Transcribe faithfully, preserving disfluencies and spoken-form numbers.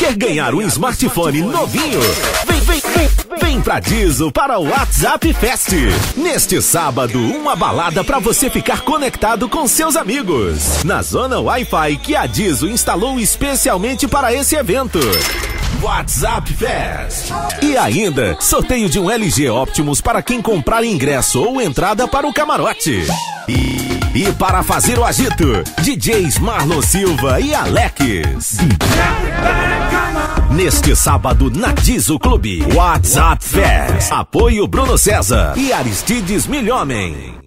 Quer ganhar um smartphone novinho? Vem, vem, vem, vem pra Dizo para o WhatsApp Fest. Neste sábado, uma balada para você ficar conectado com seus amigos. Na zona Wi-Fi que a Dizo instalou especialmente para esse evento. WhatsApp Fest. E ainda, sorteio de um L G Optimus para quem comprar ingresso ou entrada para o camarote. E... E para fazer o agito, D Js Marlon Silva e Alex. Neste sábado na Dizo Clube, WhatsApp Fest. Apoio Bruno César e Aristides Milhomem.